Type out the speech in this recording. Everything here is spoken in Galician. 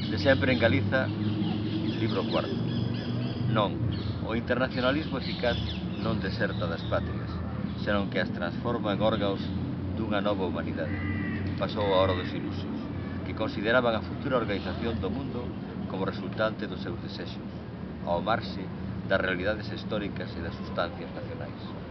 De sempre en Galiza, libro cuarto. Non, o internacionalismo eficaz non deserta das patrias, senón que as transforma en órganos dunha nova humanidade. Pasou a hora dos ilusos, que consideraban a futura organización do mundo como resultante dos seus desexos, ao marxe das realidades históricas e das sustancias nacionais.